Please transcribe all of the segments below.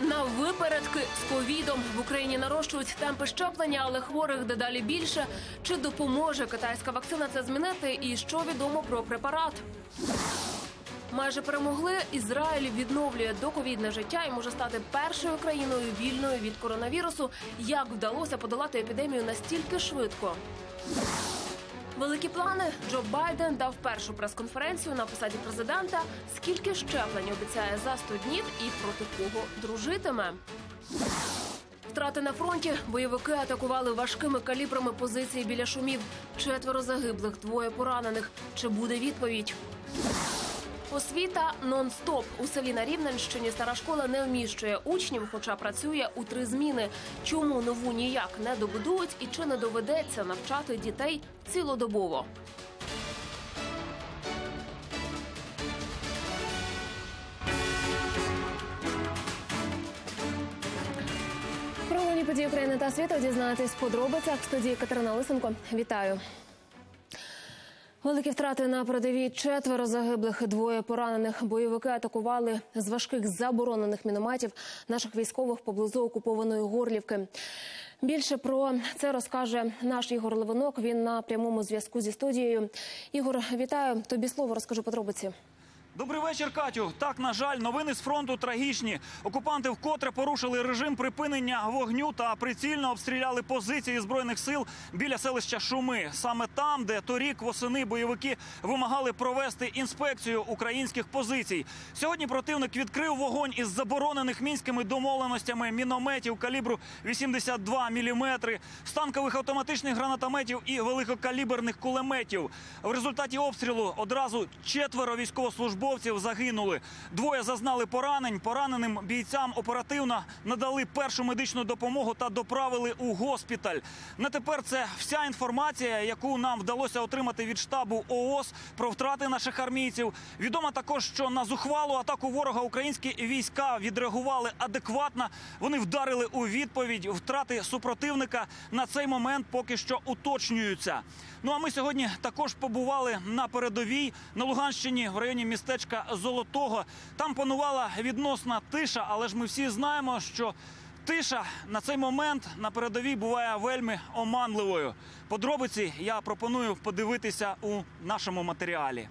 На випередки з ковідом. В Україні нарощують темпи щеплення, але хворих дедалі більше. Чи допоможе китайська вакцина це змінити? І що відомо про препарат? Майже перемогли. Ізраїль відновлює доковідне життя і може стати першою країною вільною від коронавірусу. Як вдалося подолати епідемію настільки швидко? Великі плани. Джо Байден дав першу прес-конференцію на посаді президента. Скільки щеплень обіцяє за 100 днів і проти кого дружитиме? Втрати на фронті. Бойовики атакували важкими калібрами позиції біля Шумів. 4 загиблих, 2 поранених. Чи буде відповідь? Освіта нон-стоп. У селі на Рівненщині стара школа не вміщує учнів, хоча працює у 3 зміни. Чому нову ніяк не добудують і чи не доведеться навчати дітей цілодобово? Про головні події України та світу дізнаєтесь в подробицях. В студії Катерина Лисенко. Вітаю. Великі втрати на передовій. 4 загиблих, 2 поранених. Бойовики атакували з важких заборонених мінометів наших військових поблизу окупованої Горлівки. Більше про це розкаже наш Ігор Левинок. Він на прямому зв'язку зі студією. Ігор, вітаю. Тобі слово, розкажи подробиці. Добрий вечір, Катю. Так, на жаль, новини з фронту трагічні. Окупанти вкотре порушили режим припинення вогню та прицільно обстріляли позиції Збройних сил біля селища Шуми. Саме там, де торік восени бойовики вимагали провести інспекцію українських позицій. Сьогодні противник відкрив вогонь із заборонених мінськими домовленостями мінометів калібру 82 мм, станкових автоматичних гранатометів і великокаліберних кулеметів. В результаті обстрілу одразу 4 військовослужбовців загинули. 2 зазнали поранень. Пораненим бійцям оперативно надали першу медичну допомогу та доправили у госпіталь. На тепер це вся інформація, яку нам вдалося отримати від штабу ООС про втрати наших армійців. Відомо також, що на зухвалу атаку ворога українські війська відреагували адекватно. Вони вдарили у відповідь. Втрати супротивника на цей момент поки що уточнюються. Ну а ми сьогодні також побували на передовій на Луганщині в районі містечка Золотого. Там панувала відносна тиша, але ж ми всі знаємо, що тиша на цей момент на передовій буває вельми оманливою. Подробиці я пропоную подивитися у нашому матеріалі.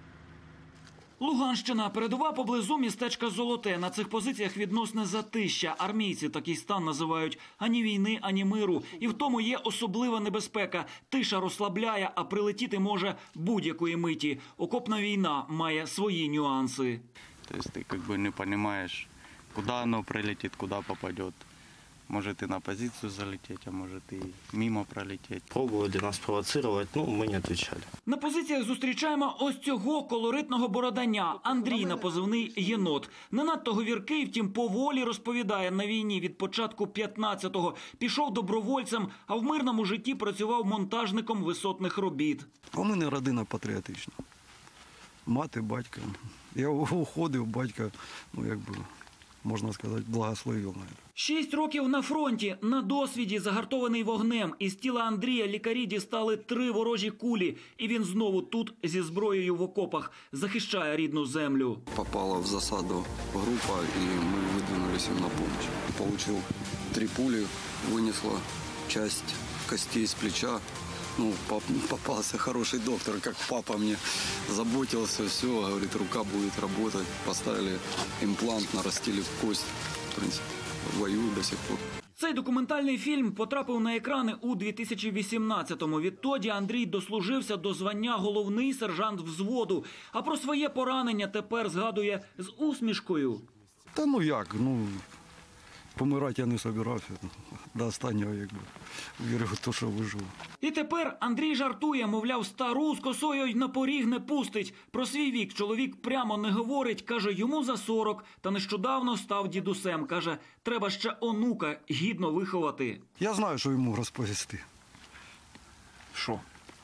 Луганщина. Передова поблизу містечка Золоте. На цих позиціях відносне затища. Армійці такий стан називають ані війни, ані миру. І в тому є особлива небезпека. Тиша розслабляє, а прилетіти може будь-якої миті. Окопна війна має свої нюанси. Тобто ти якби не розумієш, куди воно прилетить, куди попаде. Может и на позицию залететь, а может и мимо пролететь. Пробовали нас провоцировать, но мы не отвечали. На позиціях зустрічаємо ось цього колоритного бороданя. Андрій на позивний «Єнот». Не надто говіркий, втім поволі розповідає, на війні від початку 15-го. Пішов добровольцем, а в мирному житті працював монтажником висотних робіт. У мене родина патріотична. Мати, батько. Я уходив, батько, можна сказати, благословив. 6 років на фронті, на досвіді, загартований вогнем. Із тіла Андрія лікарі дістали 3 ворожі кулі. І він знову тут, зі зброєю в окопах, захищає рідну землю. Попала в засаду група, і ми видвинулися їм на допомогу. Получив 3 пулі, винесла часть костей з плеча. Попался хороший доктор, как папа мне заботился, все, говорит, рука будет работать. Поставили имплант, нарастили в кость. В принципе, воюю до сих пор. Цей документальний фільм потрапив на екрани у 2018-му. Відтоді Андрій дослужився до звання головний сержант взводу. А про своє поранення тепер згадує з усмішкою. Та помирати я не збирався. До останнього, вірив в те, що виживу. І тепер Андрій жартує, мовляв, стару з косою й на поріг не пустить. Про свій вік чоловік прямо не говорить, каже, йому за 40, та нещодавно став дідусем. Каже, треба ще онука гідно виховати. Я знаю, що йому розповісти. Що?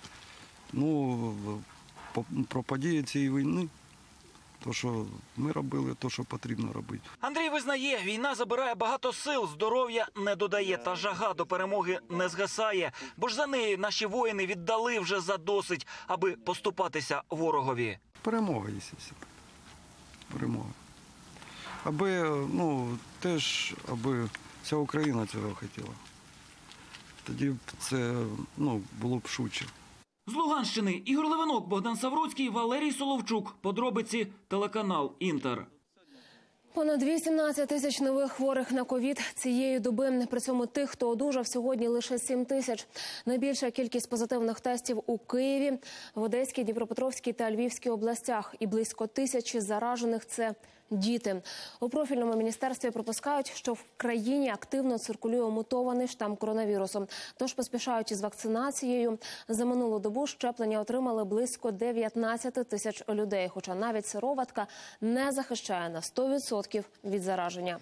Про події цієї війни. То, що ми робили, то, що потрібно робити. Андрій визнає, війна забирає багато сил, здоров'я не додає, та жага до перемоги не згасає. Бо ж за неї наші воїни віддали вже задосить, аби поступатися ворогові. Перемога, звісно. Перемога. Аби, теж, аби вся Україна цього хотіла. Тоді б це, було б швидше. З Луганщини Ігор Левинок, Богдан Савруцький, Валерій Соловчук. Подробиці телеканал «Інтер». Понад 18 тисяч нових хворих на ковід цієї доби. При цьому тих, хто одужав, сьогодні лише 7 тисяч. Найбільша кількість позитивних тестів у Києві, в Одеській, Дніпропетровській та Львівській областях. І близько 1000 заражених – це діти. У профільному міністерстві припускають, що в країні активно циркулює мутований штам коронавірусу. Тож поспішають із вакцинацією. За минулу добу щеплення отримали близько 19 тисяч людей. Хоча навіть сироватка не захищає на 100% від зараження.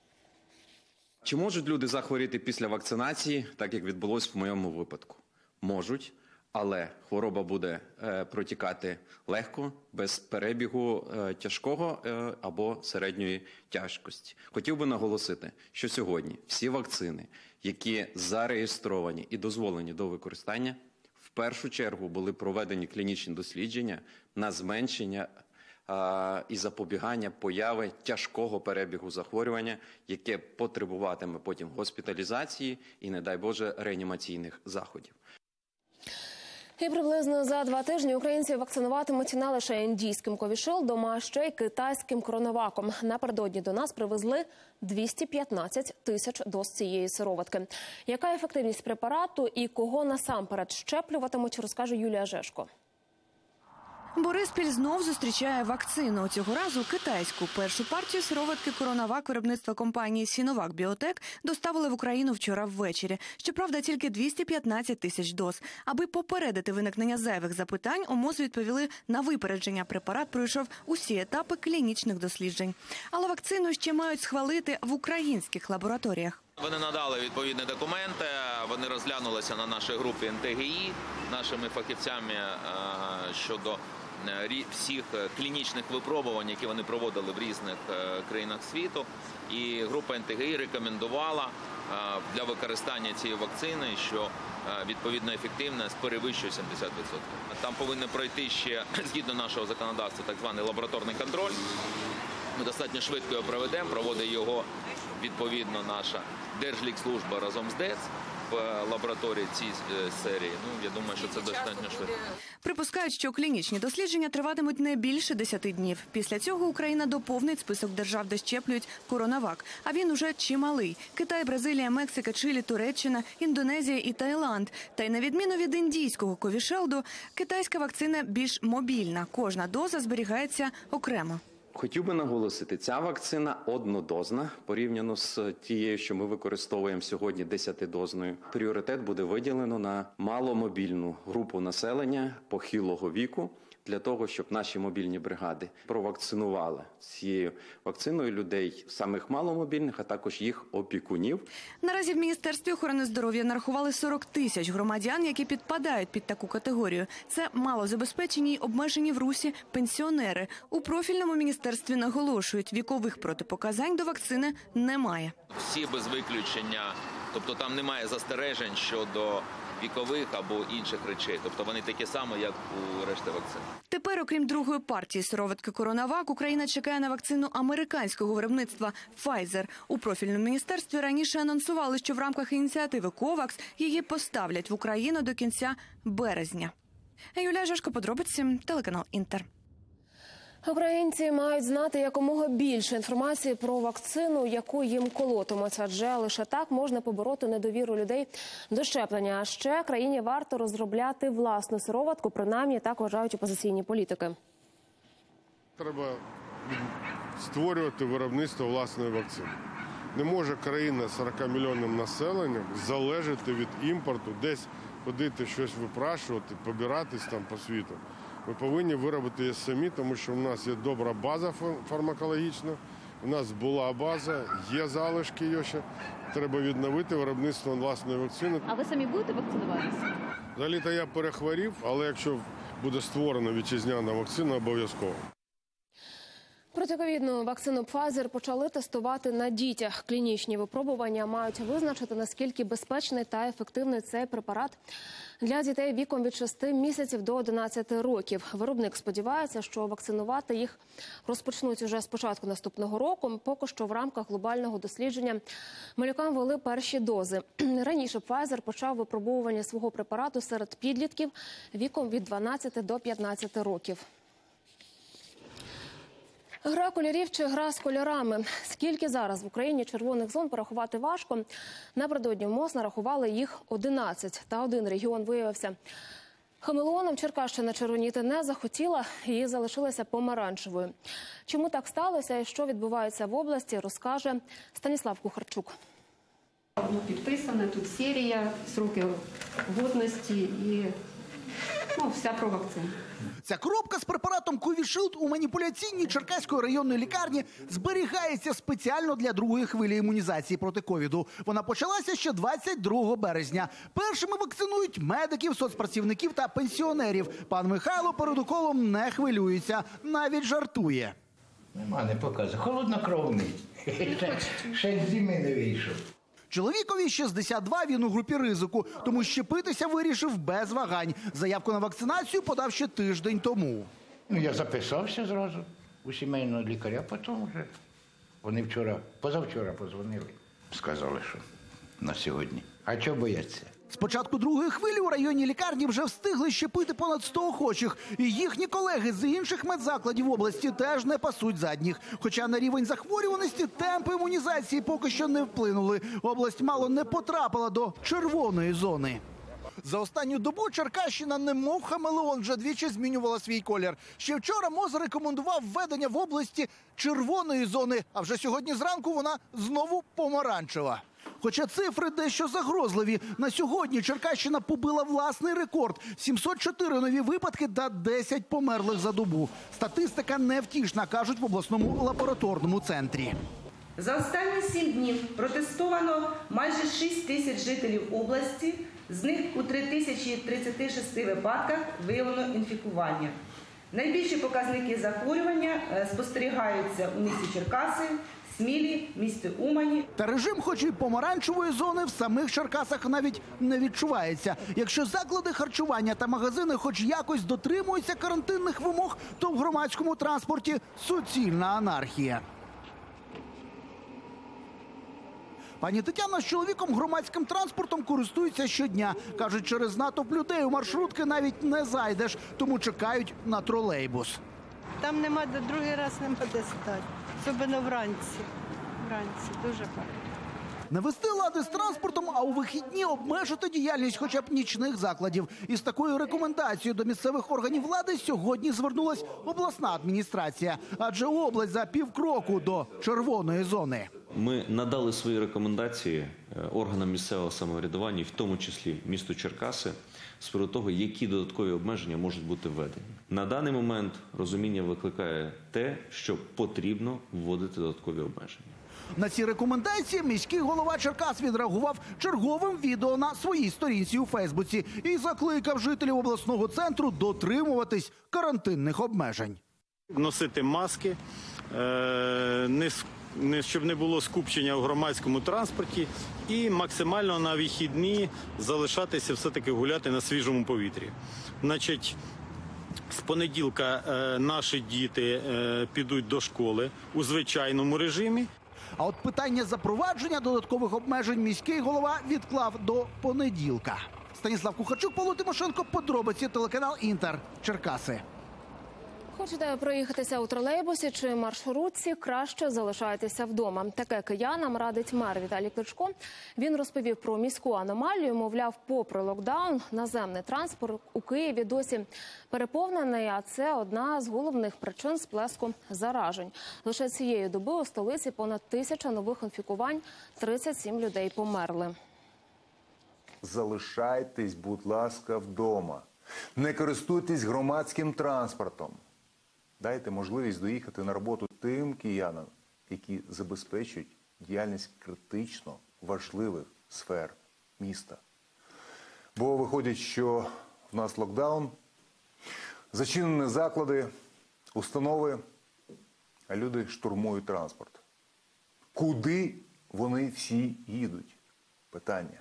Чи можуть люди захворіти після вакцинації, так як відбулось в моєму випадку? Можуть, але хвороба буде протікати легко, без перебігу тяжкого або середньої тяжкості. Хотів би наголосити, що сьогодні всі вакцини, які зареєстровані і дозволені до використання, в першу чергу були проведені клінічні дослідження на зменшення і запобігання появи тяжкого перебігу захворювання, яке потребуватиме потім госпіталізації і, не дай Боже, реанімаційних заходів. І приблизно за 2 тижні українці вакцинуватимуть не лише індійським ковішилдом, а ще й китайським коронаваком. Напередодні до нас привезли 215 тисяч доз цієї сироватки. Яка ефективність препарату і кого насамперед щеплюватимуть, розкаже Юлія Жешко. Бориспіль знов зустрічає вакцину. Цього разу китайську. Першу партію сироватки коронавак виробництва компанії Sinovac Biotech доставили в Україну вчора ввечері. Щоправда, тільки 215 тисяч доз. Аби попередити виникнення зайвих запитань, у МОЗ відповіли на випередження. Препарат пройшов усі етапи клінічних досліджень. Але вакцину ще мають схвалити в українських лабораторіях. Вони надали відповідні документи, вони розглянулися на нашій групі НТГІ, нашими фахівцями щодо всіх клінічних випробувань, які вони проводили в різних країнах світу. І група НТГІ рекомендувала для використання цієї вакцини, що відповідна ефективність перевищує 70%. Там повинен пройти ще, згідно нашого законодавства, так званий лабораторний контроль. Ми достатньо швидко його проведемо, проводить його відповідно наша Держлікслужба разом з ДЕЦ в лабораторії цій серії. Я думаю, що це достатньо швидко. Припускають, що клінічні дослідження триватимуть не більше 10 днів. Після цього Україна доповнить список держав, де щеплюють коронавак. А він уже чималий. Китай, Бразилія, Мексика, Чилі, Туреччина, Індонезія і Таїланд. Та й на відміну від індійського ковішелду, китайська вакцина більш мобільна. Кожна доза зберігається окремо. Хотів би наголосити, ця вакцина однодозна, порівняно з тією, що ми використовуємо сьогодні 10-дозною. Пріоритет буде виділено на маломобільну групу населення похилого віку, для того, щоб наші мобільні бригади провакцинували цією вакциною людей самих маломобільних, а також їх опікунів. Наразі в Міністерстві охорони здоров'я нарахували 40 тисяч громадян, які підпадають під таку категорію. Це малозабезпечені й обмежені в русі пенсіонери. У профільному міністерстві наголошують, вікових протипоказань до вакцини немає. Всі без виключення, тобто там немає застережень щодо вікових або інших речей. Тобто вони такі самі, як у решти вакцин. Тепер, окрім другої партії сироватки коронавак, Україна чекає на вакцину американського виробництва Pfizer. У профільному міністерстві раніше анонсували, що в рамках ініціативи COVAX її поставлять в Україну до кінця березня. Юлія Жешко, подробиці, телеканал «Інтер». Українці мають знати якомога більше інформації про вакцину, яку їм колотимуть, адже лише так можна побороти недовіру людей до щеплення. А ще країні варто розробляти власну сироватку, принаймні так вважають опозиційні політики. Треба створювати виробництво власної вакцини. Не може країна з 40-мільйонним населенням залежати від імпорту, десь ходити щось випрашувати, побиратись там по світу. Ми повинні виробити її самі, тому що в нас є добра база фармакологічна, у нас була база, є залишки її ще. Треба відновити виробництво власної вакцини. А ви самі будете вакцинуватися? Взагалі-то я перехворів, але якщо буде створена вітчизняна вакцина, обов'язково. Протиковідну вакцину Pfizer почали тестувати на дітях. Клінічні випробування мають визначити, наскільки безпечний та ефективний цей препарат для дітей віком від 6 місяців до 11 років. Виробник сподівається, що вакцинувати їх розпочнуть уже з початку наступного року. Поки що в рамках глобального дослідження малюкам ввели перші дози. Раніше Pfizer почав випробовування свого препарату серед підлітків віком від 12 до 15 років. Гра кольорів чи гра з кольорами. Скільки зараз в Україні червоних зон порахувати важко. Напередодні в МОЗ нарахували їх 11. Та один регіон виявився хамелеоном. Черкащина червоніти не захотіла і залишилася помаранчевою. Чому так сталося і що відбувається в області, розкаже Станіслав Кухарчук. Підписана тут серія, сроки годності і вся про вакцину. Ця коробка з препаратом Covishield у маніпуляційній Черкаської районної лікарні зберігається спеціально для другої хвилі імунізації проти ковіду. Вона почалася ще 22 березня. Першими вакцинують медиків, соцпрацівників та пенсіонерів. Пан Михайло перед уколом не хвилюється, навіть жартує. Нема, не показує. Холоднокровний. Ще з зими не вийшов. Чоловікові 62, він у групі ризику, тому щепитися вирішив без вагань. Заявку на вакцинацію подав ще тиждень тому. Я записався зразу у сімейного лікаря, потім вже. Вони позавчора подзвонили. Сказали, що на сьогодні. А чого бояться? З початку другої хвилі у районній лікарні вже встигли щепити понад 100 охочих. І їхні колеги з інших медзакладів області теж не пасуть задніх. Хоча на рівень захворюваності темпи імунізації поки що не вплинули. Область мало не потрапила до червоної зони. За останню добу Черкащина, немов хамелеон, вже двічі змінювала свій колір. Ще вчора МОЗ рекомендував введення в області червоної зони, а вже сьогодні зранку вона знову помаранчева. Хоча цифри дещо загрозливі. На сьогодні Черкащина побила власний рекорд – 704 нові випадки та 10 померлих за добу. Статистика невтішна, кажуть в обласному лабораторному центрі. За останні 7 днів протестовано майже 6 тисяч жителів області. З них у 3036 випадках виявлено інфікування. Найбільші показники захворювання спостерігаються у місті Черкаси, Смілі, місті Умані. Та режим, хоч і помаранчевої зони, в самих Черкасах навіть не відчувається. Якщо заклади харчування та магазини хоч якось дотримуються карантинних вимог, то в громадському транспорті суцільна анархія. Пані Тетяна з чоловіком громадським транспортом користуються щодня. Кажуть, через натовп людей у маршрутки навіть не зайдеш, тому чекають на тролейбус. Там другий раз нема де стати, особливо вранці. Вранці дуже багато. Навести лади з транспортом, а у вихідні обмежити діяльність хоча б нічних закладів. Із такою рекомендацією до місцевих органів влади сьогодні звернулась обласна адміністрація. Адже область за півкроку до червоної зони. Ми надали свої рекомендації органам місцевого самоврядування, в тому числі місту Черкаси, з приводу того, які додаткові обмеження можуть бути введені. На даний момент розуміння викликає те, що потрібно вводити додаткові обмеження. На ці рекомендації міський голова Черкас відреагував черговим відео на своїй сторінці у Фейсбуці і закликав жителів обласного центру дотримуватись карантинних обмежень. Носити маски, щоб не було скупчення в громадському транспорті і максимально на вихідні залишатися, все-таки гуляти на свіжому повітрі. Значить, з понеділка наші діти підуть до школи у звичайному режимі. А от питання запровадження додаткових обмежень міський голова відклав до понеділка. Станіслав Кухарчук, Павло Тимошенко, подробиці, телеканал «Інтер», Черкаси. Хочете проїхатися у тролейбусі чи маршрутці, краще залишайтеся вдома. Таке киянам радить мер Віталій Кличко. Він розповів про міську аномалію. Мовляв, попри локдаун, наземний транспорт у Києві досі переповнений, а це одна з головних причин сплеску заражень. Лише цієї доби у столиці понад 1000 нових інфікувань, 37 людей померли. Залишайтесь, будь ласка, вдома. Не користуйтесь громадським транспортом. Дайте можливість доїхати на роботу тим киянам, які забезпечують діяльність критично важливих сфер міста. Бо виходить, що в нас локдаун, зачинені заклади, установи, а люди штурмують транспорт. Куди вони всі їдуть? Питання.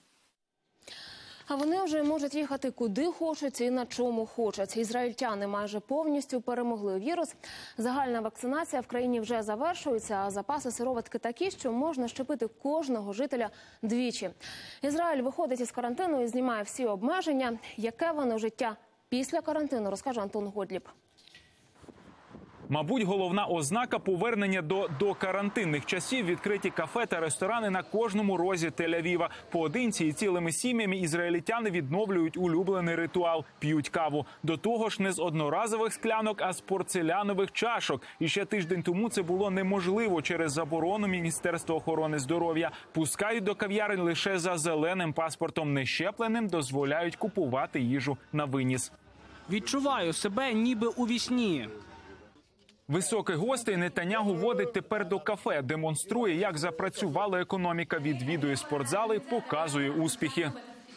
А вони вже можуть їхати куди хочуть і на чому хочуть. Ізраїльтяни майже повністю перемогли вірус. Загальна вакцинація в країні вже завершується, а запаси сироватки такі, що можна щепити кожного жителя двічі. Ізраїль виходить із карантину і знімає всі обмеження. Яке воно життя після карантину, розкаже Антон Готліб. Мабуть, головна ознака повернення до карантинних часів – відкриті кафе та ресторани на кожному розі Тель-Авіва. Поодинці і цілими сім'ями ізраїльтяни відновлюють улюблений ритуал – п'ють каву. До того ж не з одноразових склянок, а з порцелянових чашок. І ще тиждень тому це було неможливо через заборону Міністерства охорони здоров'я. Пускають до кав'ярень лише за зеленим паспортом. Нещепленим дозволяють купувати їжу на виніс. Відчуваю себе ніби у вісні. Високих гостей Нетаньягу водить тепер до кафе, демонструє, як запрацювала економіка, відвідує спортзали, показує успіхи.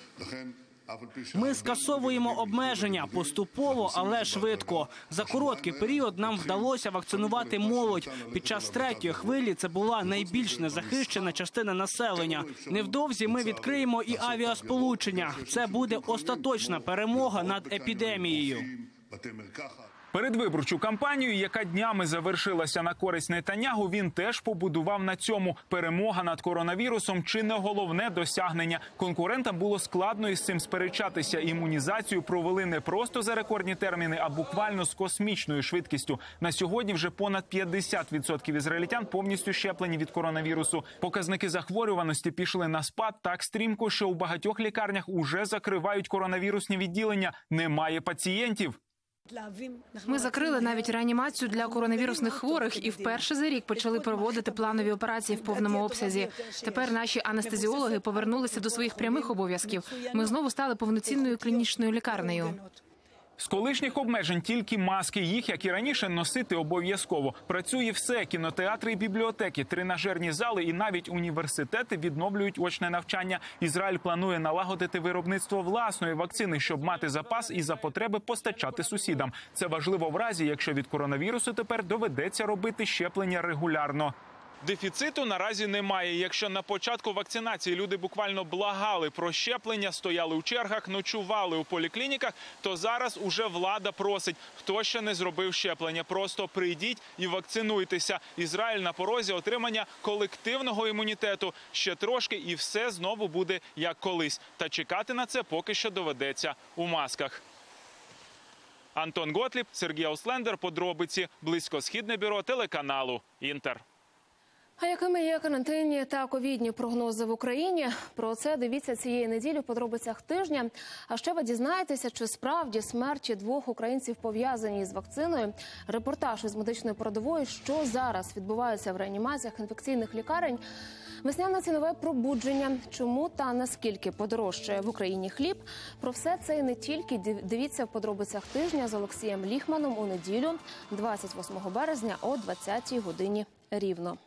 Ми скасовуємо обмеження поступово, але швидко. За короткий період нам вдалося вакцинувати молодь. Під час третьої хвилі це була найбільш незахищена частина населення. Невдовзі ми відкриємо і авіасполучення. Це буде остаточна перемога над епідемією. Передвиборчу кампанію, яка днями завершилася на користь Нетаньягу, він теж побудував на цьому. Перемога над коронавірусом – чи не головне досягнення. Конкурентам було складно із цим сперечатися. Імунізацію провели не просто за рекордні терміни, а буквально з космічною швидкістю. На сьогодні вже понад 50% ізраїльтян повністю щеплені від коронавірусу. Показники захворюваності пішли на спад так стрімко, що у багатьох лікарнях уже закривають коронавірусні відділення. Немає пацієнтів. Ми закрили навіть реанімацію для коронавірусних хворих і вперше за рік почали проводити планові операції в повному обсязі. Тепер наші анестезіологи повернулися до своїх прямих обов'язків. Ми знову стали повноцінною клінічною лікарнею. З колишніх обмежень тільки маски. Їх, як і раніше, носити обов'язково. Працює все – кінотеатри і бібліотеки, тренажерні зали і навіть університети відновлюють очне навчання. Ізраїль планує налагодити виробництво власної вакцини, щоб мати запас і за потреби постачати сусідам. Це важливо в разі, якщо від коронавірусу тепер доведеться робити щеплення регулярно. Дефіциту наразі немає. Якщо на початку вакцинації люди буквально благали про щеплення, стояли у чергах, ночували у поліклініках, то зараз уже влада просить, хто ще не зробив щеплення, просто прийдіть і вакцинуйтеся. Ізраїль на порозі отримання колективного імунітету. Ще трошки і все знову буде як колись. Та чекати на це поки що доведеться у масках. Антон Готліб, Сергій Ауслендер, подробиці, Близькосхідне бюро телеканалу «Інтер». А якими є карантинні та ковідні прогнози в Україні? Про це дивіться цієї неділі в подробицях тижня. А ще ви дізнаєтеся, чи справді смерті 2 українців пов'язані з вакциною. Репортаж із медичної передової, що зараз відбувається в реанімаціях інфекційних лікарень. Весняне цінове пробудження. Чому та наскільки подорожчає в Україні хліб? Про все це і не тільки. Дивіться в подробицях тижня з Олексієм Ліхманом у неділю, 28 березня о 20-й годині рівно.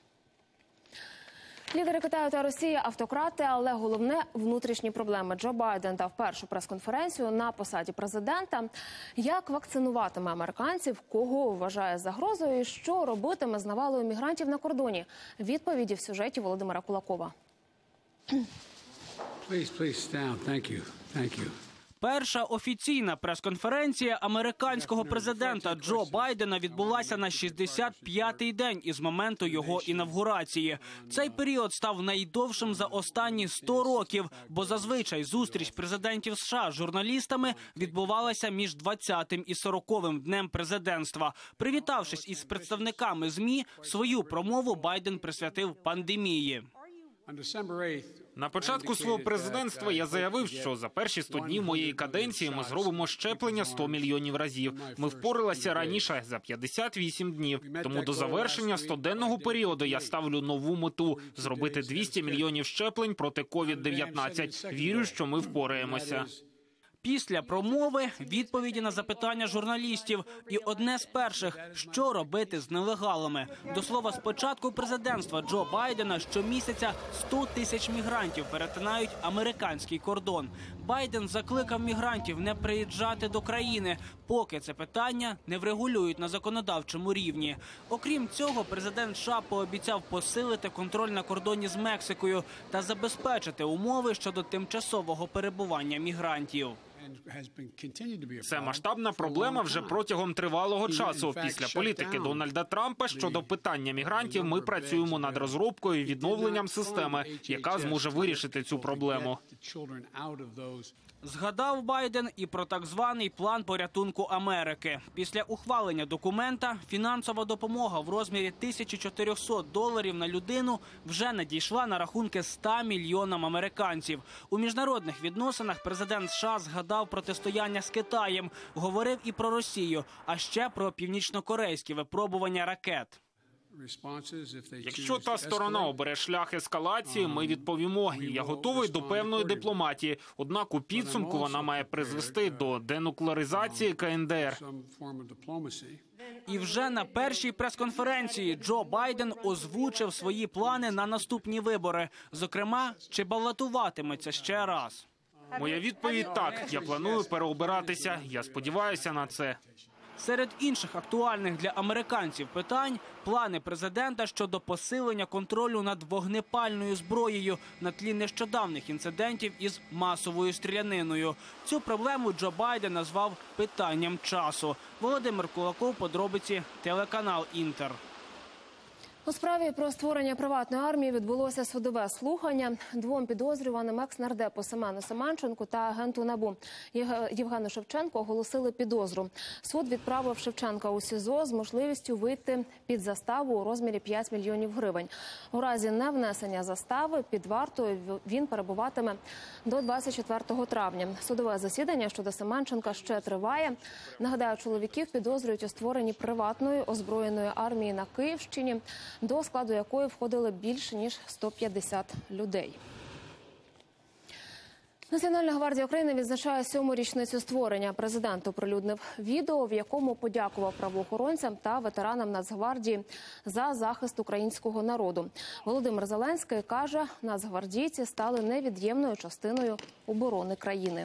Лідери Китаю та Росії – автократи, але головне – внутрішні проблеми. Джо Байден дав першу прес-конференцію на посаді президента. Як вакцинуватиме американців, кого вважає загрозою і що робитиме з навалою мігрантів на кордоні? Відповіді в сюжеті Володимира Кулакова. Перша офіційна прес-конференція американського президента Джо Байдена відбулася на 65-й день із моменту його інавгурації. Цей період став найдовшим за останні 100 років, бо зазвичай зустріч президентів США з журналістами відбувалася між 20-м і 40-м днем президентства. Привітавшись із представниками ЗМІ, свою промову Байден присвятив пандемії. На початку свого президентства я заявив, що за перші 100 днів моєї каденції ми зробимо щеплення 100 мільйонів разів. Ми впоралися раніше за 58 днів. Тому до завершення 100-денного періоду я ставлю нову мету – зробити 200 мільйонів щеплень проти COVID-19. Вірю, що ми впораємося. Після промови – відповіді на запитання журналістів. І одне з перших – що робити з нелегалами. До слова, з початку президентства Джо Байдена щомісяця 100 тисяч мігрантів перетинають американський кордон. Байден закликав мігрантів не приїжджати до країни, поки це питання не врегулюють на законодавчому рівні. Окрім цього, президент США пообіцяв посилити контроль на кордоні з Мексикою та забезпечити умови щодо тимчасового перебування мігрантів. Це масштабна проблема вже протягом тривалого часу. Після політики Дональда Трампа щодо питання мігрантів ми працюємо над розробкою і відновленням системи, яка зможе вирішити цю проблему. Згадав Байден і про так званий план порятунку Америки. Після ухвалення документа фінансова допомога в розмірі $1400 на людину вже надійшла на рахунки 100 мільйонам американців. У міжнародних відносинах президент США згадав протистояння з Китаєм, говорив і про Росію, а ще про північнокорейські випробування ракет. Якщо та сторона обере шлях ескалації, ми відповімо. Я готовий до певної дипломатії. Однак у підсумку вона має призвести до денуклеаризації КНДР. І вже на першій прес-конференції Джо Байден озвучив свої плани на наступні вибори. Зокрема, чи балотуватиметься ще раз. Моя відповідь – так. Я планую переобиратися. Я сподіваюся на це. Серед інших актуальних для американців питань – плани президента щодо посилення контролю над вогнепальною зброєю на тлі нещодавних інцидентів із масовою стріляниною. Цю проблему Джо Байден назвав питанням часу. Володимир Кулаков, подробиці, телеканал «Інтер». У справі про створення приватної армії відбулося судове слухання. Двом підозрюваним екс-нардепу Семену Семенченку та агенту НАБУ Євгену Шевченку оголосили підозру. Суд відправив Шевченка у СІЗО з можливістю вийти під заставу у розмірі 5 мільйонів гривень. У разі невнесення застави під вартою він перебуватиме до 24 травня. Судове засідання щодо Семенченка ще триває. Нагадаю, чоловіків підозрюють у створенні приватної озброєної армії на Київщині, до складу якої входили більше ніж 150 людей. Національна гвардія України відзначає 7-му річницю створення. Президент оприлюднив відео, в якому подякував правоохоронцям та ветеранам Нацгвардії за захист українського народу. Володимир Зеленський каже, нацгвардійці стали невід'ємною частиною оборони країни.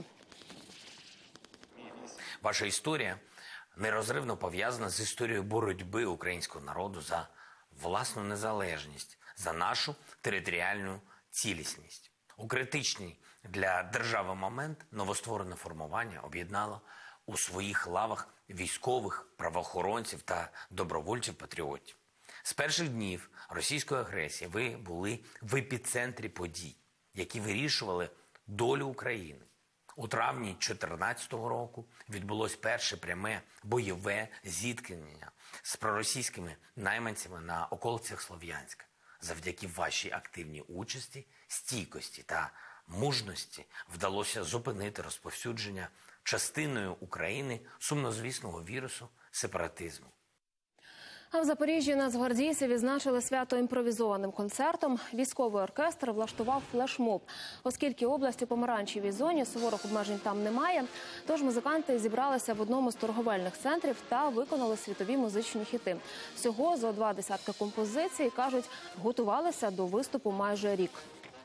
Ваша історія нерозривно пов'язана з історією боротьби українського народу за власну незалежність, за нашу територіальну цілісність. У критичний для держави момент новостворене формування об'єднало у своїх лавах військових, правоохоронців та добровольців-патріотів. З перших днів російської агресії ви були в епіцентрі подій, які вирішували долю України. У травні 2014 року відбулось перше пряме бойове зіткнення з проросійськими найманцями на околицях Слов'янська. Завдяки вашій активній участі, стійкості та мужності вдалося зупинити розповсюдження частиною України сумнозвісного вірусу сепаратизму. А в Запоріжжі нацгвардійці відзначили свято імпровізованим концертом. Військовий оркестр влаштував флешмоб. Оскільки область у помаранчевій зоні, суворих обмежень там немає, тож музиканти зібралися в одному з торговельних центрів та виконали світові музичні хіти. Всього зо 20 композицій, кажуть, готувалися до виступу майже рік.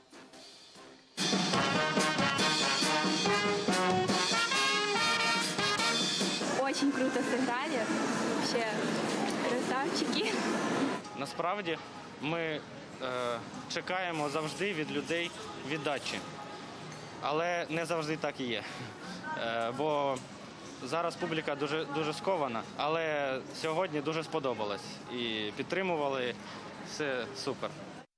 Очень круто сыграли. Вообще красавчики. Насправді ми чекаємо завжди від людей віддачі. Але не завжди так і є. Бо зараз публіка дуже скована, але сьогодні дуже сподобалось. І підтримували, все супер.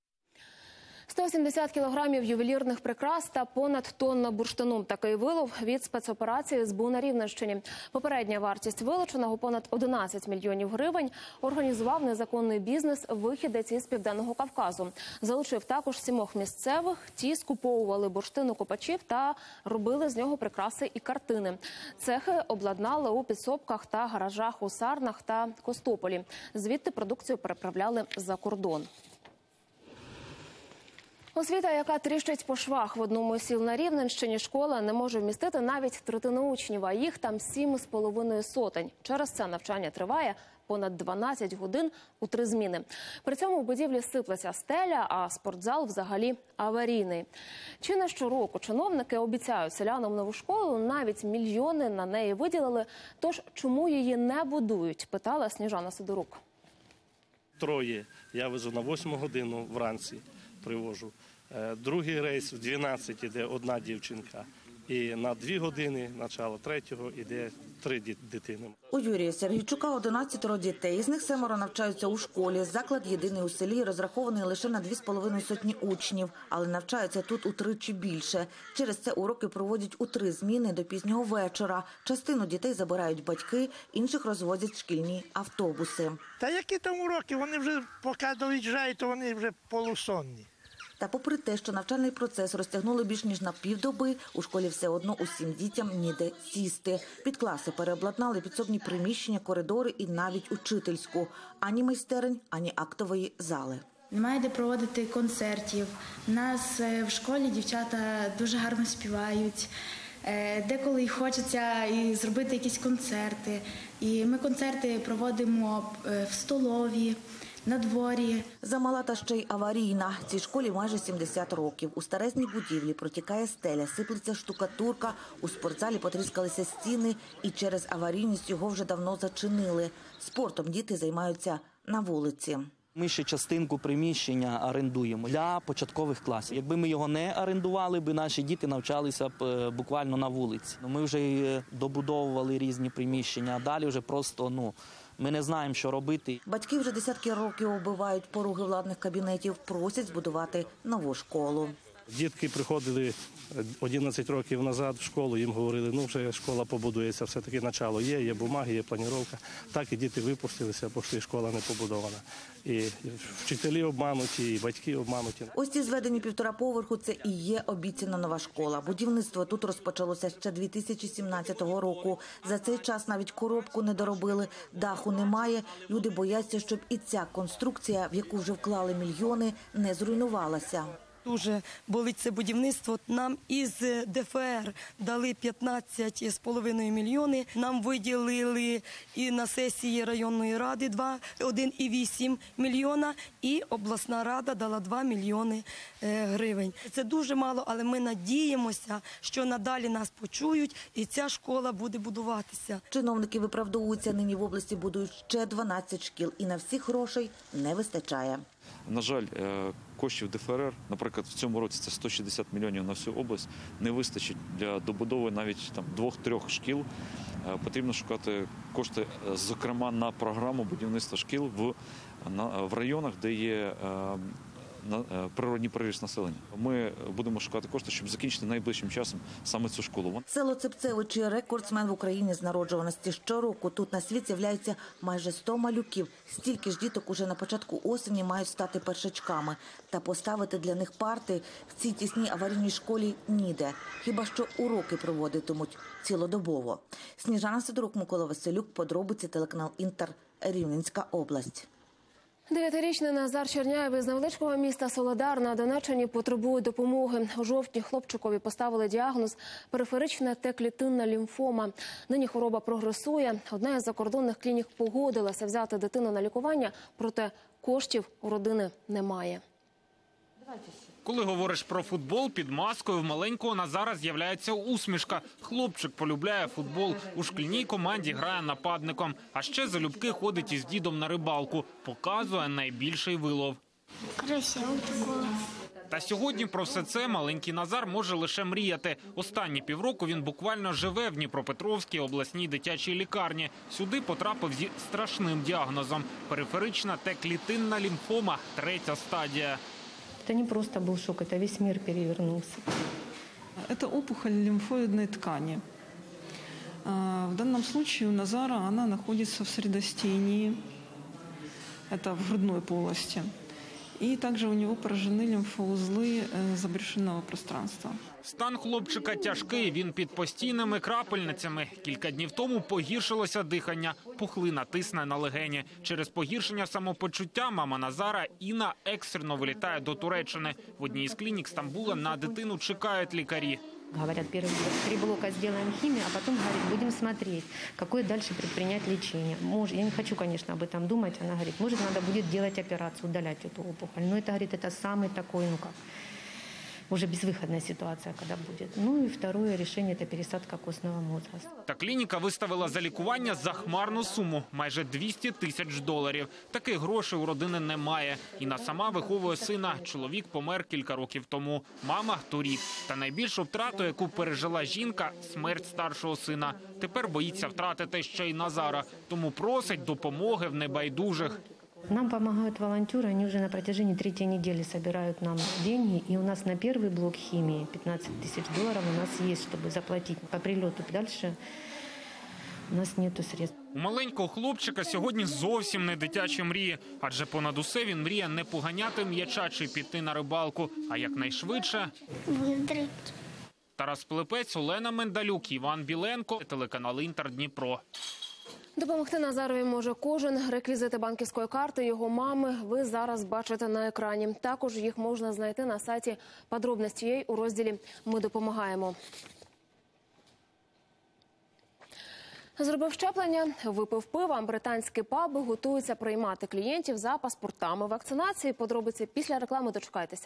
170 кілограмів ювелірних прикрас та понад тонна бурштину. Такий вилов від спецоперації СБУ на Рівненщині. Попередня вартість вилученого понад 11 мільйонів гривень. Організував незаконний бізнес вихідець із Південного Кавказу. Залучив також 7 місцевих. Ті скуповували бурштин у копачів та робили з нього прикраси і картини. Цехи обладнали у підсобках та гаражах у Сарнах та Костополі. Звідти продукцію переправляли за кордон. Освіта, яка тріщить по швах. В одному із сіл на Рівненщині школа не може вмістити навіть третину учнів, а їх там 7,5 сотень. Через це навчання триває понад 12 годин у 3 зміни. При цьому в будівлі сиплеться стеля, а спортзал взагалі аварійний. Чи не щороку чиновники обіцяють селянам нову школу, навіть мільйони на неї виділили. Тож чому її не будують, питала Сніжана Сидорук. Троє. Я везу на 8 годину вранці, привожу. Другий рейс в 12 йде одна дівчинка. І на 2 години, начало 3-го, йде 3 дитини. У Юрія Сергійчука 11 дітей. Із них 7 навчаються у школі. Заклад єдиний у селі, розрахований лише на 2,5 сотні учнів. Але навчаються тут утричі більше. Через це уроки проводять у 3 зміни до пізнього вечора. Частину дітей забирають батьки, інших розвозять шкільні автобуси. Та які там уроки? Вони вже, поки доїжджають, то вони вже полусонні. Та попри те, що навчальний процес розтягнули більш ніж на півдоби, у школі все одно усім дітям ніде сісти. Під класи переобладнали підсобні приміщення, коридори і навіть учительську. Ані майстерень, ані актової зали. Немає де проводити концертів. У нас в школі дівчата дуже гарно співають. Деколи хочеться і зробити якісь концерти. І ми концерти проводимо в столові, на дворі. Замала та ще й аварійна. Цій школі майже 70 років. У старезній будівлі протікає стеля, сиплеться штукатурка, у спортзалі потріскалися стіни і через аварійність його вже давно зачинили. Спортом діти займаються на вулиці. Ми ще частинку приміщення орендуємо для початкових класів. Якби ми його не орендували, би наші діти навчалися б буквально на вулиці. Ми вже добудовували різні приміщення, а далі вже просто, ми не знаємо, що робити. Батьки вже десятки років оббивають пороги владних кабінетів, просять збудувати нову школу. Дітки приходили 11 років назад в школу, їм говорили, вже школа побудується, все-таки начало є бумаги, є планіровка. Так і діти випустилися, бо що школа не побудована. І вчителі обмануті, і батьки обмануті. Ось ці зведені 1,5 поверху – це і є обіцяна нова школа. Будівництво тут розпочалося ще 2017 року. За цей час навіть коробку не доробили, даху немає. Люди бояться, щоб і ця конструкція, в яку вже вклали мільйони, не зруйнувалася. Дуже болить це будівництво. Нам із ДФР дали 15,5 мільйони. Нам виділили і на сесії районної ради 1,8 мільйона. І обласна рада дала 2 мільйони гривень. Це дуже мало, але ми надіємося, що надалі нас почують і ця школа буде будуватися. Чиновники виправдовуються, нині в області будують ще 12 шкіл. І на всіх грошей не вистачає. На жаль, коштів ДФРР, наприклад, в цьому році це 160 мільйонів на всю область, не вистачить для добудови навіть 2-3 шкіл. Потрібно шукати кошти, зокрема, на програму будівництва шкіл в районах, де є природній приріст населення. Ми будемо шукати кошти, щоб закінчити найближчим часом саме цю школу. Село Цепцевичі – рекордсмен в Україні з народжуваності. Щороку тут на світ з'являється майже 100 малюків. Стільки ж діток уже на початку осені мають стати першачками. Та поставити для них парти в цій тісній аварійній школі ніде. Хіба що уроки проводитимуть цілодобово. Сніжана Сидорук, Микола Василюк, подробиці, телеканал Інтер, Рівненська область. 9-річний Назар Черняєв із невеличкого міста Солидар на Донеччині потребує допомоги. У жовтні хлопчикові поставили діагноз – периферична Т-клітинна лімфома. Нині хвороба прогресує. Одна із закордонних клінік погодилася взяти дитину на лікування, проте коштів у родини немає. Коли говориш про футбол, під маскою в маленького Назара з'являється усмішка. Хлопчик полюбляє футбол. У шкільній команді грає нападником. А ще залюбки ходить із дідом на рибалку. Показує найбільший вилов. Красиво такого. Та сьогодні про все це маленький Назар може лише мріяти. Останні півроку він буквально живе в Дніпропетровській обласній дитячій лікарні. Сюди потрапив зі страшним діагнозом – периферична Т-клітинна лімфома, 3-я стадія. Это не просто был шок, это весь мир перевернулся. Это опухоль лимфоидной ткани. В данном случае у Назара она находится в средостении, это в грудной полости. и также у него поражены лимфоузлы забрюшинного пространства. Стан хлопчика тяжкий, він під постійними крапельницями. Кілька днів тому погіршилося дихання, пухлина тисне на легені. Через погіршення самопочуття мама Назара Інна екстрено вилітає до Туреччини. В одній із клінік Стамбула на дитину чекають лікарі. Говорят, первые 3 блока сделаем химию, а потом, говорит, будем смотреть, какое дальше предпринять лечение. Может, я не хочу, конечно, об этом думать. Она говорит, может, надо будет делать операцию, удалять эту опухоль. Но это, говорит, это самый такой, уже безвыходная ситуация, когда будет. Ну и второе решение – это пересадка костного мозга. Та клініка виставила за лікування захмарну суму – майже $200 тисяч. Таких грошей у родини немає. Інна сама виховує сина. Чоловік помер кілька років тому. Мама – торік. Та найбільшу втрату, яку пережила жінка – смерть старшого сина. Тепер боїться втратити ще й Назара. Тому просить допомоги в небайдужих. Нам помогают волонтеры, они уже на протяжении 3-й недели собирают нам деньги. И у нас на первый блок химии $15 тысяч у нас есть, чтобы заплатить по прилету. Дальше у нас нету средств. У маленького хлопчика сьогодні зовсім не дитячі мрії. Адже понад усе він мріє не поганяти м'яча чи піти на рибалку, а якнайшвидше Виграти. Тарас Пилипець, Олена Мендалюк, Іван Біленко, телеканал Інтер, Дніпро. Допомогти Назарові може кожен. Реквізити банківської карти його мами ви зараз бачите на екрані. Також їх можна знайти на сайті «Подробності» у розділі «Ми допомагаємо». Зробив щеплення, випив пива. Британські паби готуються приймати клієнтів за паспортами вакцинації. Подробиці після реклами, дочекайтеся.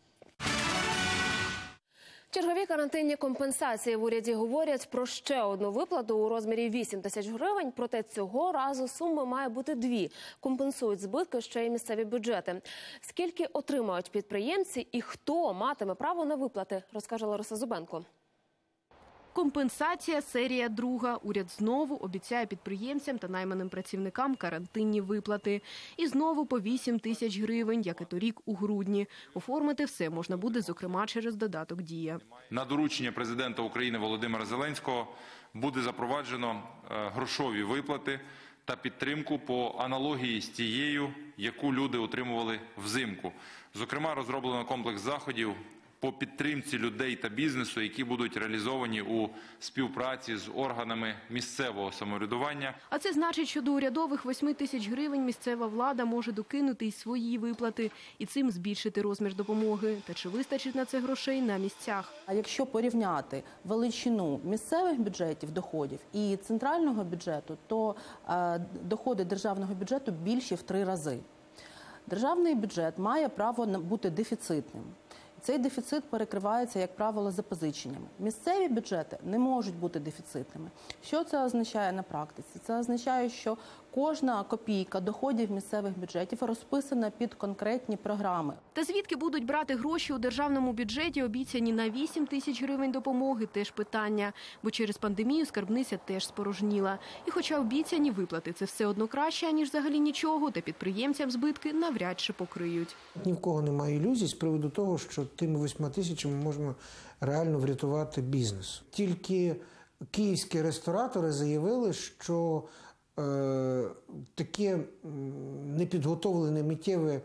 Чергові карантинні компенсації в уряді говорять про ще одну виплату у розмірі 8 тисяч гривень. Проте цього разу суми має бути 2. Компенсують збитки ще й місцеві бюджети. Скільки отримають підприємці і хто матиме право на виплати, розкаже Лариса Зубенко. Компенсація серія друга. Уряд знову обіцяє підприємцям та найманим працівникам карантинні виплати. І знову по 8 тисяч гривень, як і торік у грудні. Оформити все можна буде, зокрема, через додаток «Дія». На доручення президента України Володимира Зеленського буде запроваджено грошові виплати та підтримку по аналогії з тією, яку люди отримували взимку. Зокрема, розроблено комплекс заходів по підтримці людей та бізнесу, які будуть реалізовані у співпраці з органами місцевого самоврядування. А це значить, що до урядових 8 тисяч гривень місцева влада може докинути й свої виплати і цим збільшити розмір допомоги. Та чи вистачить на це грошей на місцях? А якщо порівняти величину місцевих бюджетів доходів і центрального бюджету, то доходи державного бюджету більші в 3 рази. Державний бюджет має право бути дефіцитним. Цей дефіцит перекривається, як правило, запозиченнями. Місцеві бюджети не можуть бути дефіцитними. Що це означає на практиці? Це означає, що кожна копійка доходів місцевих бюджетів розписана під конкретні програми. Та звідки будуть брати гроші у державному бюджеті, обіцяні на 8 тисяч гривень допомоги, теж питання. Бо через пандемію скарбниця теж спорожніла. І хоча обіцяні виплати – це все одно краще, ніж взагалі нічого, та підприємцям збитки навряд чи покриють. Ні в кого немає ілюзій з приводу того, що тими 8 тисячами можна реально врятувати бізнес. Тільки київські ресторатори заявили, що таке непідготовлене миттєве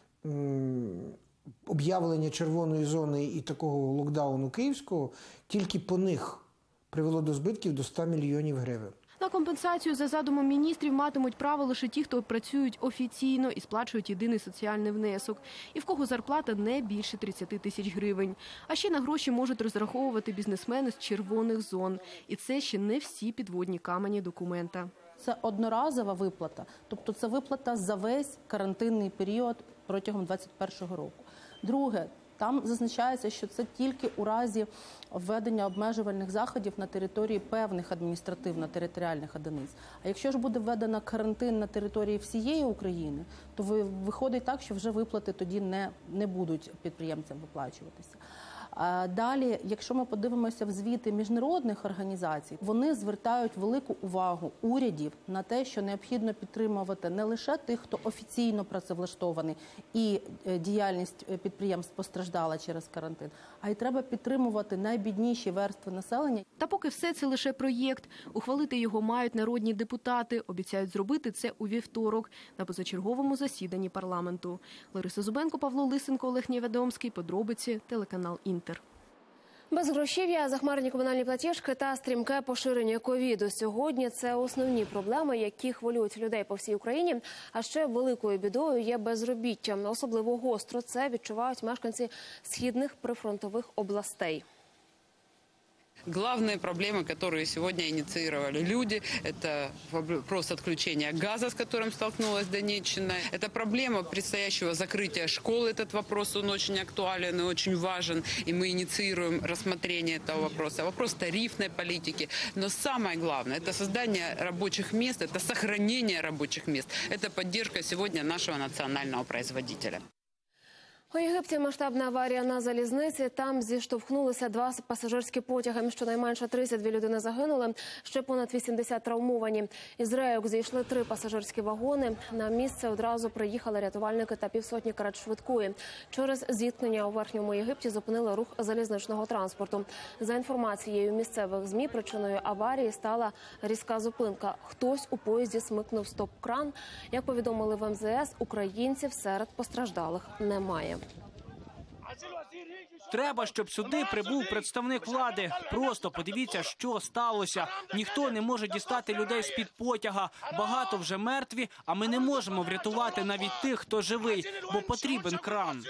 об'явлення червоної зони і такого локдауну київського тільки по них привело до збитків до 100 мільйонів гривень. На компенсацію за задумом міністрів матимуть право лише ті, хто працюють офіційно і сплачують єдиний соціальний внесок, і в кого зарплата не більше 30 тисяч гривень. А ще на гроші можуть розраховувати бізнесмени з червоних зон. І це ще не всі підводні камені документа. Це одноразова виплата, тобто це виплата за весь карантинний період протягом 2021 року. Друге, там зазначається, що це тільки у разі введення обмежувальних заходів на території певних адміністративно-територіальних одиниць. А якщо ж буде введено карантин на території всієї України, то виходить так, що вже виплати тоді не будуть підприємцям виплачуватися. Далі, якщо ми подивимося в звіти міжнародних організацій, вони звертають велику увагу урядів на те, що необхідно підтримувати не лише тих, хто офіційно працевлаштований і діяльність підприємств постраждала через карантин, а й треба підтримувати найбідніші верстви населення. Та поки все це лише проєкт. Ухвалити його мають народні депутати. Обіцяють зробити це у вівторок на позачерговому засіданні парламенту. Лариса Зубенко, Павло Лисенко, Олег Невідомський. Подробиці, телеканал «Інтер». Безгрошів'я, захмарні комунальні платіжки та стрімке поширення ковіду. Сьогодні це основні проблеми, які хвилюють людей по всій Україні. А ще великою бідою є безробіття. Особливо гостро це відчувають мешканці східних прифронтових областей. Главные проблемы, которые сегодня инициировали люди, это вопрос отключения газа, с которым столкнулась Донеччина. Это проблема предстоящего закрытия школ. Этот вопрос, он очень актуален и очень важен. И мы инициируем рассмотрение этого вопроса. Вопрос тарифной политики. Но самое главное, это создание рабочих мест, это сохранение рабочих мест. Это поддержка сегодня нашего национального производителя. У Єгипті масштабна аварія на залізниці. Там зіштовхнулися два пасажирські потяги. Щонайменше 32 людини загинули, ще понад 80 травмовані. Із рейок зійшли 3 пасажирські вагони. На місце одразу приїхали рятувальники та півсотні карет швидкої. Через зіткнення у Верхньому Єгипті зупинили рух залізничного транспорту. За інформацією місцевих ЗМІ, причиною аварії стала різка зупинка. Хтось у поїзді смикнув стоп-кран. Як повідомили в МЗС, українців серед постраждалих немає. Треба, щоб сюди прибув представник влади. Просто подивіться, що сталося. Ніхто не може дістати людей з-під потяга. Багато вже мертві, а ми не можемо врятувати навіть тих, хто живий, бо потрібен кран.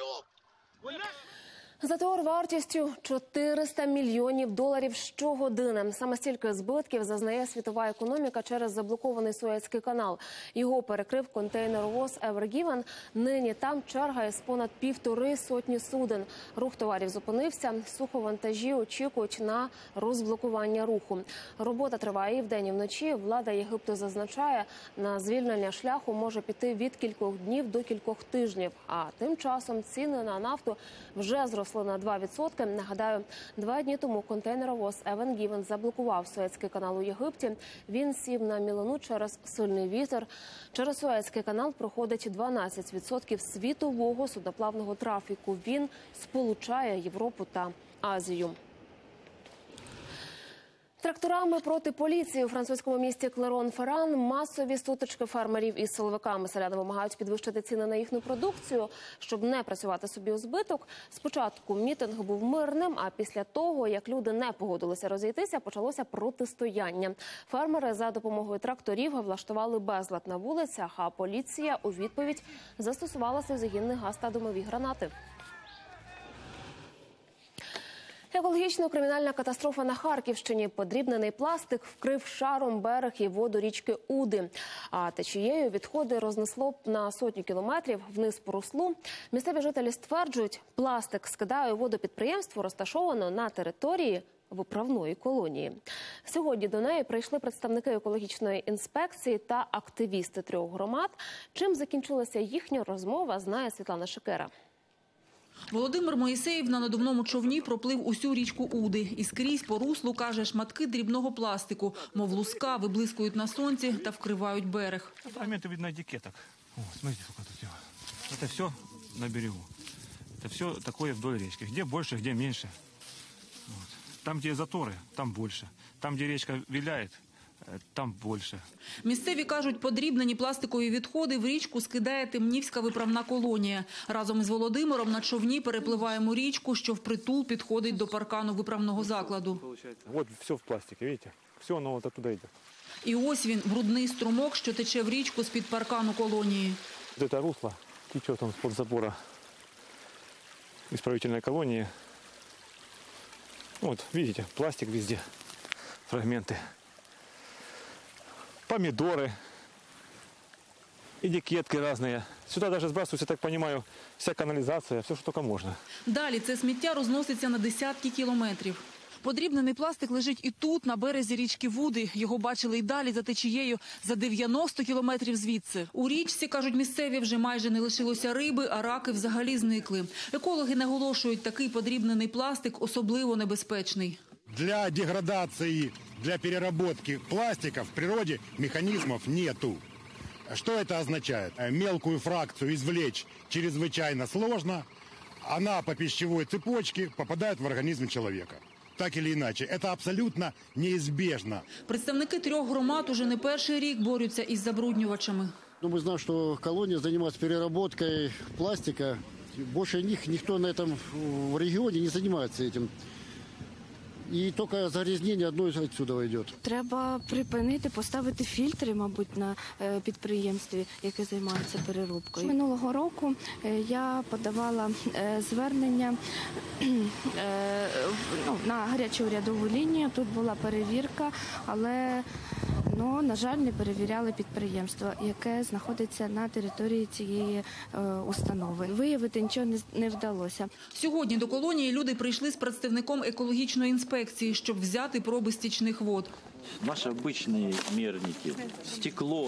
Затор вартістю $400 мільйонів щогодини. Саме стільки збитків зазнає світова економіка через заблокований Суецький канал. Його перекрив контейнеровоз Ever Given. Нині там черга із понад 1,5 сотні суден. Рух товарів зупинився. Суховантажі очікують на розблокування руху. Робота триває і вдень, і вночі. Влада Єгипту зазначає, на звільнення шляху може піти від кількох днів до кількох тижнів. А тим часом ціни на нафту вже зросли на 2%. Нагадаю, 2 дні тому контейнеровоз Ever Given заблокував Суецький канал у Єгипті. Він сів на мілину через сильний вітер. Через Суецький канал проходить 12% світового судноплавного трафіку. Він сполучає Європу та Азію. Тракторами проти поліції у французькому місті Клерон-Ферран масові сутички фермерів із силовиками. Селяни вимагають підвищити ціни на їхню продукцію, щоб не працювати собі у збиток. Спочатку мітинг був мирним, а після того, як люди не погодилися розійтися, почалося протистояння. Фермери за допомогою тракторів влаштували безлад на вулицях, а поліція у відповідь застосувала сльозогінний газ та димові гранати. Екологічно-кримінальна катастрофа на Харківщині. Подрібнений пластик вкрив шаром берег і воду річки Уди. А течією відходи рознесло на сотню кілометрів вниз по руслу. Місцеві жителі стверджують, пластик скидає у воду підприємство, розташовано на території виправної колонії. Сьогодні до неї прийшли представники екологічної інспекції та активісти 3 громад. Чим закінчилася їхня розмова, знає Світлана Шикера. Володимир Моїсеєв на надувному човні проплив усю річку Уди. І скрізь по руслу, каже, шматки дрібного пластику, мов луска, виблискують на сонці та вкривають берег. Фрагменты видно дикеток. О, смотрите, сколько тут его. Это все на берегу. Это все такое вдоль речки. Где больше, где меньше. Вот. Там, где заторы, там больше. Там, где речка виляет, там більше. Місцеві кажуть, подрібнені пластикові відходи в річку скидає Темнівська виправна колонія. Разом із Володимиром на човні перепливаємо річку, що впритул підходить до паркану виправного закладу. От все в пластиці, бачите? Все воно от туди йде. І ось він, брудний струмок, що тече в річку з-під паркану колонії. Це русло тече там з-під забора исправительної колонії. От, бачите, пластик везде, фрагменти. Помидоры, этикетки разные. Сюда даже сбрасывается, я так понимаю, вся канализация, все, что только можно. Далі це сміття розноситься на десятки кілометрів. Подрібнений пластик лежить і тут, на березі річки Вуди. Його бачили й далі за течією, за 90 кілометрів звідси. У річці, кажуть місцеві, вже майже не лишилося риби, а раки взагалі зникли. Екологи наголошують, такий подрібнений пластик особливо небезпечний. Для деградации, для переработки пластика в природе механизмов нету. Что это означает? Мелкую фракцию извлечь чрезвычайно сложно. Она по пищевой цепочке попадает в организм человека. Так или иначе, это абсолютно неизбежно. Представники 3 громад уже не перший рік борються із забруднювачами. Мы знаем, что колония занимается переработкой пластика. Больше них никто на этом в регионе не занимается этим. І тільки загрязнення одно відсюди йде. Треба припинити, поставити фільтри, мабуть, на підприємстві, яке займається переробкою. Минулого року я подавала звернення на гарячу урядову лінію. Тут була перевірка, але, на жаль, не перевіряли підприємство, яке знаходиться на території цієї установи. Виявити нічого не вдалося. Сьогодні до колонії люди прийшли з представником екологічної інспекції, щоб взяти проби стічних вод. Наши обычные мерники, стекло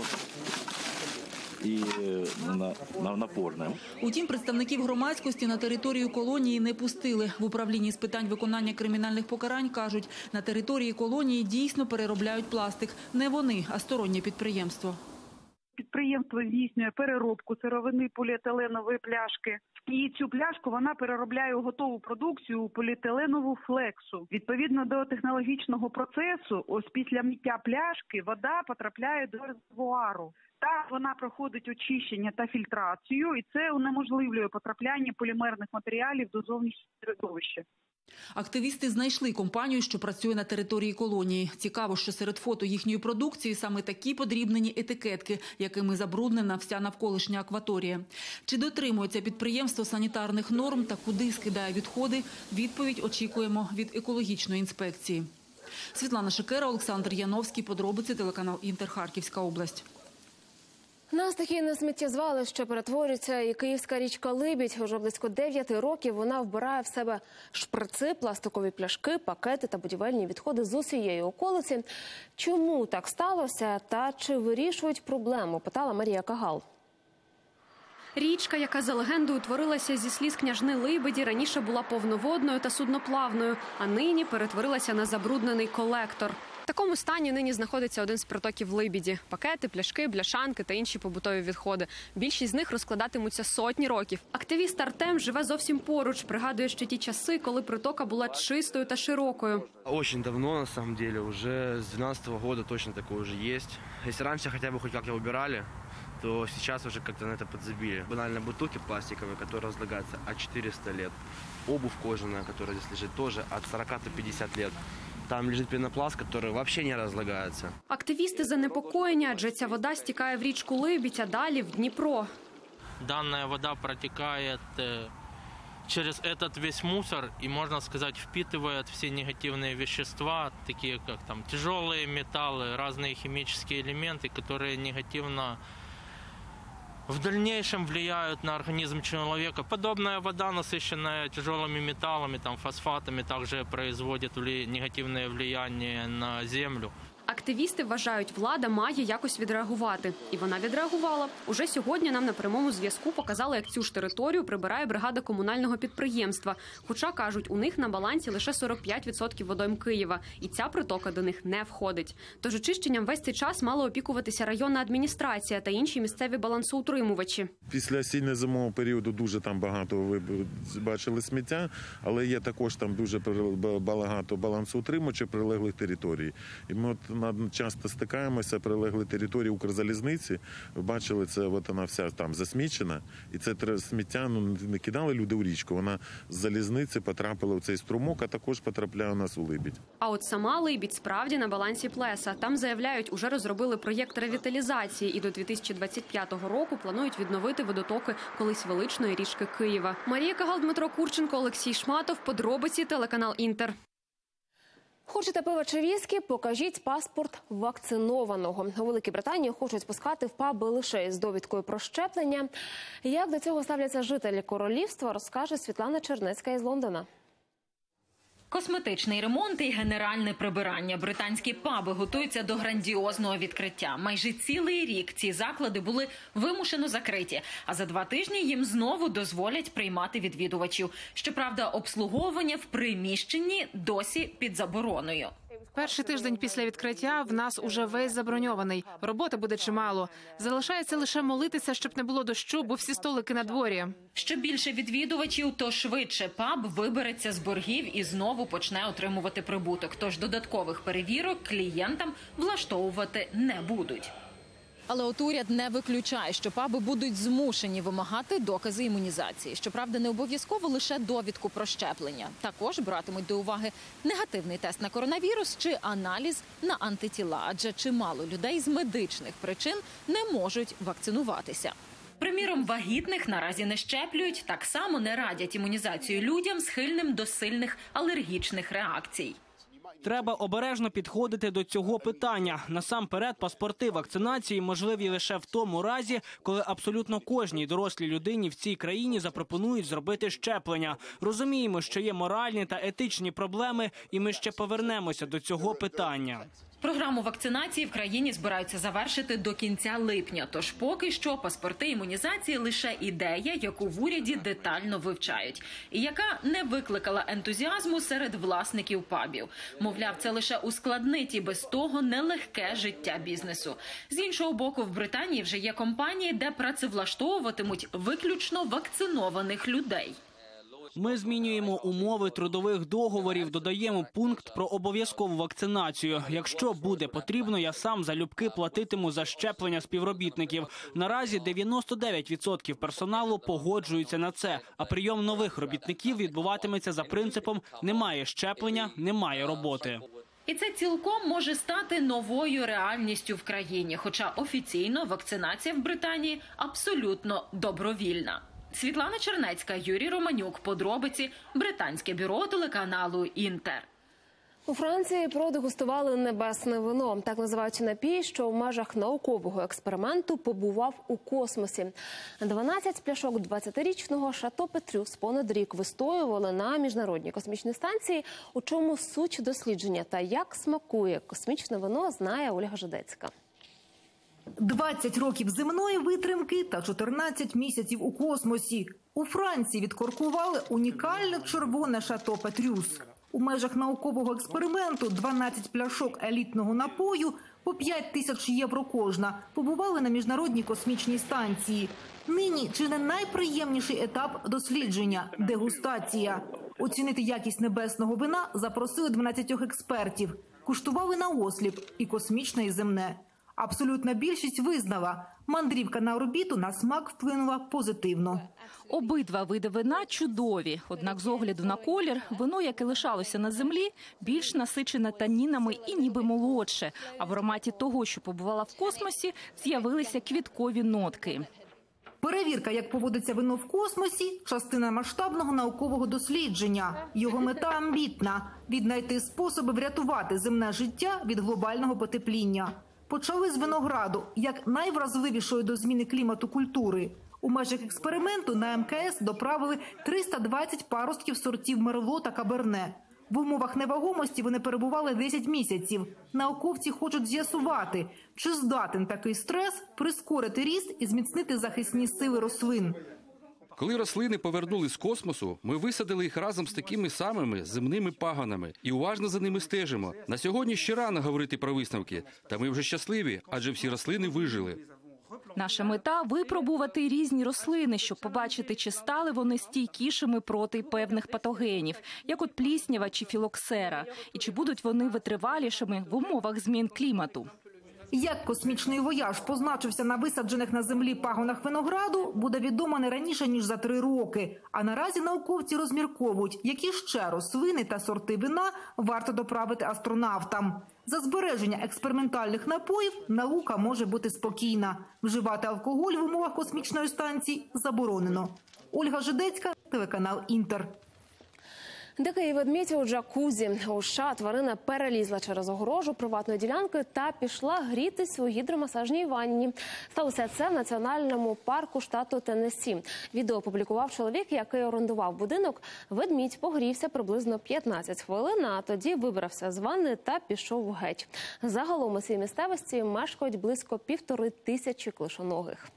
и напорне. Утім, представників громадськості на територію колонії не пустили. В управлінні з питань виконання кримінальних покарань кажуть, на території колонії дійсно переробляють пластик. Не вони, а стороннє підприємство. Підприємство здійснює переробку сировини поліетиленової пляшки. І цю пляшку вона переробляє у готову продукцію у поліетиленову флексу. Відповідно до технологічного процесу, ось після миття пляшки вода потрапляє до резервуару. Та вона проходить очищення та фільтрацію, і це унеможливлює потрапляння полімерних матеріалів до зовнішнього середовища. Активісти знайшли компанію, що працює на території колонії. Цікаво, що серед фото їхньої продукції саме такі подрібнені етикетки, якими забруднена вся навколишня акваторія. Чи дотримується підприємство санітарних норм та куди скидає відходи? Відповідь очікуємо від екологічної інспекції. Світлана Шикера, Олександр Яновський. Подробиці, телеканал Інтер, Харківська область. На стихійне сміттєзвалище перетворюється і київська річка Либідь. Уже близько 9 років вона вбирає в себе шприци, пластикові пляшки, пакети та будівельні відходи з усієї околиці. Чому так сталося та чи вирішують проблему, питала Марія Кагал. Річка, яка за легендою утворилася зі сліз княжни Либеді, раніше була повноводною та судноплавною, а нині перетворилася на забруднений колектор. В такому стані нині знаходиться один з притоків Либіді. Пакети, пляшки, бляшанки та інші побутові відходи. Більшість з них розкладатимуться сотні років. Активіст Артем живе зовсім поруч. Пригадує ще ті часи, коли притока була чистою та широкою. Очень давно, на самом деле, уже с 12-го года точно такое уже есть. Если раньше хотя бы хоть как-то убирали, то сейчас уже как-то на это подзабили. Банально бутылки пластиковые, которые разлагаются от 400 лет. Обувь кожаная, которая здесь лежит, тоже от 40 до 50 лет. Там лежит пенопласт, который вообще не разлагается. Активісти занепокоєні, адже ця вода стікає в річку Либідь, а далі в Дніпро. Данная вода протекает через этот весь мусор и, можно сказать, впитывает все негативные вещества, такие как там тяжелые металлы, разные химические элементы, которые негативно в дальнейшем влияют на организм человека. Подобная вода, насыщенная тяжелыми металлами, там, фосфатами, также производит негативное влияние на землю. Активісти вважають, влада має якось відреагувати. І вона відреагувала. Уже сьогодні нам на прямому зв'язку показали, як цю ж територію прибирає бригада комунального підприємства. Хоча, кажуть, у них на балансі лише 45% водойм Києва. І ця притока до них не входить. Тож очищенням весь цей час мала опікуватися районна адміністрація та інші місцеві балансоутримувачі. Після осінньо-зимового періоду дуже там багато ви бачили сміття, але є також там дуже багато балансоутримувачів прилеглих територій. І ми от часто стикаємося, прилегли території Укрзалізниці, ви бачили, це от вона вся там засмічена, і це сміття не кидали люди у річку, вона з залізниці потрапила в цей струмок, а також потрапляє у нас у Либідь. А от сама Либідь справді на балансі Плеса. Там, заявляють, уже розробили проєкт ревіталізації і до 2025 року планують відновити водотоки колись величної річки Києва. Марія Кагал, Дмитро Курченко, Олексій Шматов. Подробиці, телеканал Інтер. Хочете пива чи віскі? Покажіть паспорт вакцинованого. У Великій Британії хочуть спускати в паби лише з довідкою про щеплення. Як до цього ставляться жителі королівства, розкаже Світлана Чернецька із Лондона. Косметичний ремонт і генеральне прибирання. Британські паби готуються до грандіозного відкриття. Майже цілий рік ці заклади були вимушено закриті, а за 2 тижні їм знову дозволять приймати відвідувачів. Щоправда, обслуговування в приміщенні досі під забороною. Перший тиждень після відкриття в нас уже весь заброньований. Роботи буде чимало. Залишається лише молитися, щоб не було дощу, бо всі столики на дворі. Що більше відвідувачів, то швидше паб вибереться з боргів і знову почне отримувати прибуток. Тож додаткових перевірок клієнтам влаштовувати не будуть. Але от уряд не виключає, що паби будуть змушені вимагати докази імунізації. Щоправда, не обов'язково лише довідку про щеплення. Також братимуть до уваги негативний тест на коронавірус чи аналіз на антитіла. Адже чимало людей з медичних причин не можуть вакцинуватися. Приміром, вагітних наразі не щеплюють, так само не радять імунізацію людям, схильним до сильних алергічних реакцій. Треба обережно підходити до цього питання. Насамперед, паспорти вакцинації можливі лише в тому разі, коли абсолютно кожній дорослій людині в цій країні запропонують зробити щеплення. Розуміємо, що є моральні та етичні проблеми, і ми ще повернемося до цього питання. Програму вакцинації в країні збираються завершити до кінця липня. Тож поки що паспорти імунізації – лише ідея, яку в уряді детально вивчають. І яка не викликала ентузіазму серед власників пабів. Мовляв, це лише ускладнить і без того нелегке життя бізнесу. З іншого боку, в Британії вже є компанії, де працевлаштовуватимуть виключно вакцинованих людей. Ми змінюємо умови трудових договорів, додаємо пункт про обов'язкову вакцинацію. Якщо буде потрібно, я сам залюбки платитиму за щеплення співробітників. Наразі 99% персоналу погоджуються на це, а прийом нових робітників відбуватиметься за принципом «немає щеплення, немає роботи». І це цілком може стати новою реальністю в країні, хоча офіційно вакцинація в Британії абсолютно добровільна. Світлана Чернецька, Юрій Романюк. Подробиці. Британське бюро телеканалу «Інтер». У Франції продегустували небесне вино. Так називають напій, що в межах наукового експерименту побував у космосі. 12 пляшок 20-річного Шато Петрюс понад рік вистоювали на Міжнародній космічній станції. У чому суть дослідження та як смакує космічне вино, знає Ольга Жидецька. 20 років земної витримки та 14 місяців у космосі. У Франції відкоркували унікальне червоне Шато Петрюс. У межах наукового експерименту 12 пляшок елітного напою по 5 тисяч євро кожна побували на Міжнародній космічній станції. Нині чи не найприємніший етап дослідження – дегустація. Оцінити якість небесного вина запросили 12 експертів. Куштували наосліп і космічне, і земне. Абсолютна більшість визнала – мандрівка на орбіту на смак вплинула позитивно. Обидва види вина чудові. Однак з огляду на колір, вино, яке лишалося на землі, більш насичене танінами і ніби молодше. А в ароматі того, що побувала в космосі, з'явилися квіткові нотки. Перевірка, як поводиться вино в космосі – частина масштабного наукового дослідження. Його мета амбітна – віднайти способи врятувати земне життя від глобального потепління. Почали з винограду, як найвразливішої до зміни клімату культури. У межах експерименту на МКС доправили 320 паростків сортів Мерло та Каберне. В умовах невагомості вони перебували 10 місяців. Науковці хочуть з'ясувати, чи здатен такий стрес прискорити ріст і зміцнити захисні сили рослин. Коли рослини повернули з космосу, ми висадили їх разом з такими самими земними пагонами і уважно за ними стежимо. На сьогодні ще рано говорити про висновки, та ми вже щасливі, адже всі рослини вижили. Наша мета – випробувати різні рослини, щоб побачити, чи стали вони стійкішими проти певних патогенів, як от пліснява чи філоксера, і чи будуть вони витривалішими в умовах змін клімату. Як космічний вояж позначився на висаджених на землі пагонах винограду, буде відомо не раніше, ніж за 3 роки. А наразі науковці розмірковують, які ще рослини та сорти вина варто доправити астронавтам. За збереження експериментальних напоїв наука може бути спокійна. Вживати алкоголь в умовах космічної станції заборонено. Ольга Жидецька, телеканал «Інтер». Дикий ведмідь у джакузі. У США тварина перелізла через огорожу приватної ділянки та пішла грітись у гідромасажній ванні. Сталося це в національному парку штату Теннессі. Відео опублікував чоловік, який орендував будинок. Ведмідь погрівся приблизно 15 хвилин, а тоді вибрався з ванни та пішов геть. Загалом у цій місцевості мешкають близько 1500 клишоногих.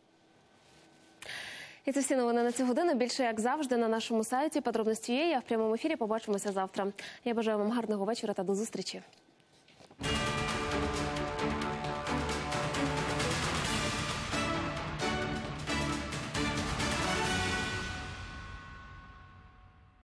І це всі новини на цю годину. Більше, як завжди, на нашому сайті. Подробності є. В прямому ефірі побачимося завтра. Я бажаю вам гарного вечора та до зустрічі.